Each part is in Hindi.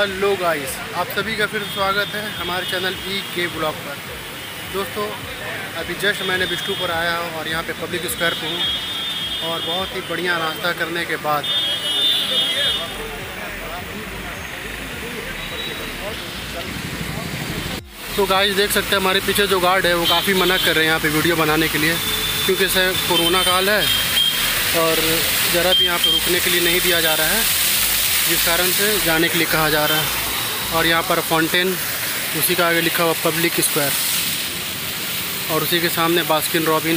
हेलो गाइस, आप सभी का फिर स्वागत है हमारे चैनल के ब्लॉग पर। दोस्तों, अभी जस्ट मैंने बिष्टुपुर आया हूँ और यहाँ पे पब्लिक स्क्वायर पे हूँ और बहुत ही बढ़िया नाश्ता करने के बाद तो गाइस देख सकते हैं हमारे पीछे जो गार्ड है वो काफ़ी मना कर रहे हैं यहाँ पे वीडियो बनाने के लिए, क्योंकि कोरोना काल है और ज़रा भी यहाँ पे रुकने के लिए नहीं दिया जा रहा है, जिस कारण से जाने के लिए कहा जा रहा है। और यहाँ पर फाउंटेन, उसी का आगे लिखा हुआ पब्लिक स्क्वायर और उसी के सामने बास्किन रॉबिन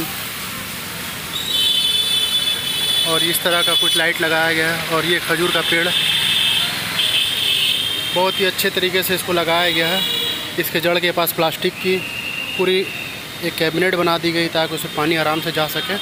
और इस तरह का कुछ लाइट लगाया गया है। और ये खजूर का पेड़ बहुत ही अच्छे तरीके से इसको लगाया गया है। इसके जड़ के पास प्लास्टिक की पूरी एक कैबिनेट बना दी गई ताकि उसमें पानी आराम से जा सके।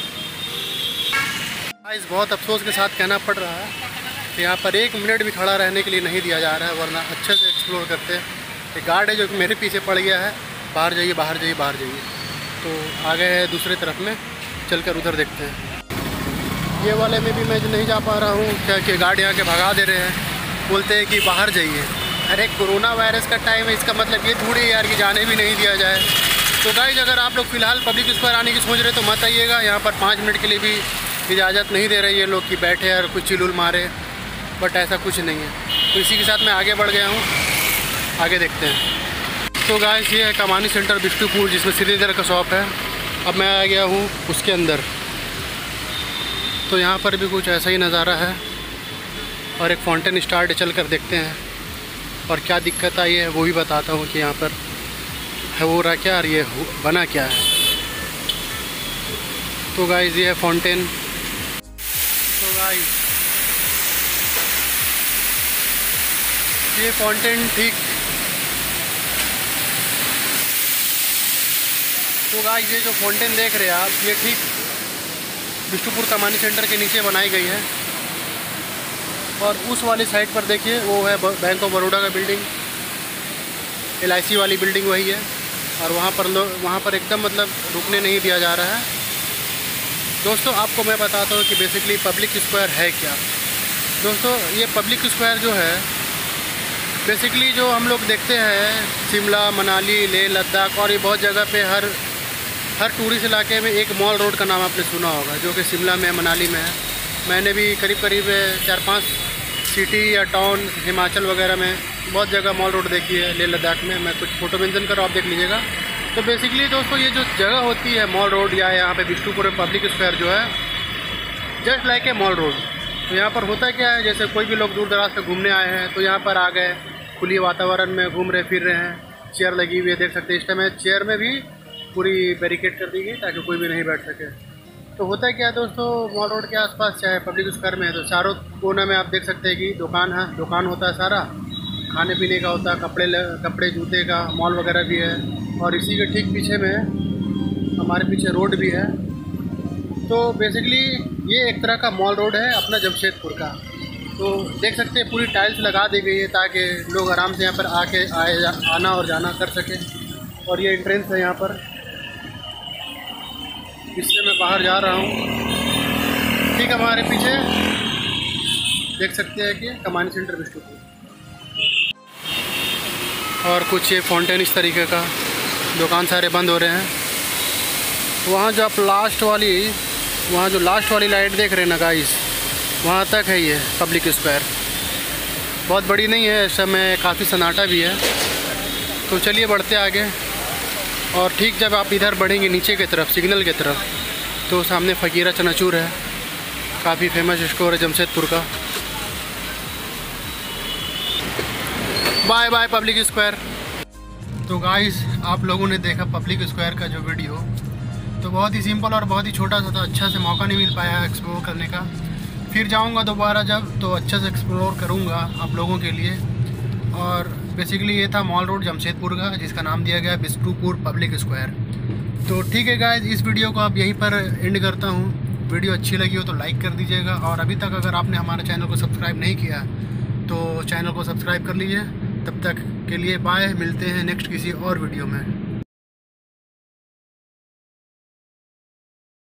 इस बहुत अफसोस के साथ कहना पड़ रहा है कि यहाँ पर 1 मिनट भी खड़ा रहने के लिए नहीं दिया जा रहा है, वरना अच्छे से एक्सप्लोर करते हैं। एक गार्ड है जो कि मेरे पीछे पड़ गया है, बाहर जाइए बाहर जाइए बाहर जाइए। तो आगे है दूसरी तरफ में, चलकर उधर देखते हैं। ये वाले में भी मैं नहीं जा पा रहा हूँ, क्या कि गार्ड यहाँ के भगा दे रहे हैं, बोलते हैं कि बाहर जाइए। अरे कोरोना वायरस का टाइम है, इसका मतलब ये थोड़ी यार कि जाने भी नहीं दिया जाए। तो गाइस, अगर आप लोग फ़िलहाल पब्लिक स्क्वायर आने की सोच रहे तो मत आइएगा। यहाँ पर 5 मिनट के लिए भी इजाज़त नहीं दे रही है लोग कि बैठे और कुछ चिलुल मारे, बट ऐसा कुछ नहीं है। तो इसी के साथ मैं आगे बढ़ गया हूँ, आगे देखते हैं। तो गाइस, ये है कमानी सेंटर बिष्टुपुर, जिसमें श्रीधर का शॉप है। अब मैं आ गया हूँ उसके अंदर, तो यहाँ पर भी कुछ ऐसा ही नज़ारा है और एक फाउंटेन स्टार्ट, चल कर देखते हैं और क्या दिक्कत आई है वो भी बताता हूँ कि यहाँ पर है हो रहा क्या और ये बना क्या है। तो गाइस, ये है फाउंटेन। तो गाइस, ये फाउंटेन ठीक, तो गाइस ये जो फाउंटेन देख रहे हैं आप, ये ठीक बिष्टुपुर कमानी सेंटर के नीचे बनाई गई है। और उस वाली साइड पर देखिए, वो है बैंक ऑफ बड़ौदा का बिल्डिंग, LIC वाली बिल्डिंग वही है। और वहाँ पर एकदम मतलब रुकने नहीं दिया जा रहा है। दोस्तों, आपको मैं बताता हूँ कि बेसिकली पब्लिक स्क्वायर है क्या। दोस्तों, ये पब्लिक स्क्वायर जो है बेसिकली जो हम लोग देखते हैं शिमला, मनाली, लेह लद्दाख और ये बहुत जगह पे हर टूरिस्ट इलाके में एक मॉल रोड का नाम आपने सुना होगा, जो कि शिमला में, मनाली में है। मैंने भी करीब 4-5 सिटी या टाउन हिमाचल वगैरह में बहुत जगह मॉल रोड देखी है। लेह लद्दाख में मैं कुछ फ़ोटो मेंशन कर रहा हूँ, आप देख लीजिएगा। तो बेसिकली दोस्तों, ये जो जगह होती है मॉल रोड या यहाँ पे बिष्टुपुर पब्लिक स्क्वायर जो है just like a mall road. तो यहाँ पर होता क्या है, जैसे कोई भी लोग दूर दराज से घूमने आए हैं तो यहाँ पर आ गए, खुली वातावरण में घूम रहे फिर रहे हैं। चेयर लगी हुई है, देख सकते हैं। इस टाइम चेयर में भी पूरी बैरिकेड कर दी गई ताकि कोई भी नहीं बैठ सके। तो होता है क्या दोस्तों, मॉल रोड के आसपास चाहे पब्लिक स्क्वायर में है तो चारों कोने में आप देख सकते हैं कि दुकान होता है, सारा खाने पीने का होता है, कपड़े जूते का मॉल वगैरह भी है। और इसी के ठीक पीछे में हमारे पीछे रोड भी है। तो बेसिकली ये एक तरह का मॉल रोड है अपना जमशेदपुर का। तो देख सकते हैं पूरी टाइल्स लगा दी गई है ताकि लोग आराम से यहाँ पर आना और जाना कर सकें। और ये एंट्रेंस है यहाँ पर, इससे मैं बाहर जा रहा हूँ। ठीक, हमारे पीछे देख सकते हैं कि कमानी सेंटर बिष्टुपुर और कुछ ये फाउंटेन इस तरीके का, दुकान सारे बंद हो रहे हैं। वहाँ जो आप लास्ट वाली लाइट देख रहे हैं ना गाइस, वहाँ तक है ये पब्लिक स्क्वायर। बहुत बड़ी नहीं है, इस समय काफ़ी सन्नाटा भी है। तो चलिए बढ़ते आगे। और ठीक जब आप इधर बढ़ेंगे नीचे की तरफ, सिग्नल की तरफ, तो सामने फ़कीरा चनाचूर है, काफ़ी फेमस स्टोर है जमशेदपुर का। Bye bye public square. तो गाइस, आप लोगों ने देखा पब्लिक स्क्वायर का जो वीडियो, तो बहुत ही सिंपल और बहुत ही छोटा सा था। अच्छा से मौका नहीं मिल पाया एक्सप्लोर करने का। फिर जाऊंगा दोबारा जब, तो अच्छे से एक्सप्लोर करूंगा आप लोगों के लिए। और बेसिकली ये था मॉल रोड जमशेदपुर का, जिसका नाम दिया गया बिष्टुपुर पब्लिक स्क्वायर। तो ठीक है गाइस, इस वीडियो को आप यहीं पर एंड करता हूँ। वीडियो अच्छी लगी हो तो लाइक कर दीजिएगा, और अभी तक अगर आपने हमारे चैनल को सब्सक्राइब नहीं किया तो चैनल को सब्सक्राइब कर लीजिए। तब तक के लिए बाय, मिलते हैं नेक्स्ट किसी और वीडियो में।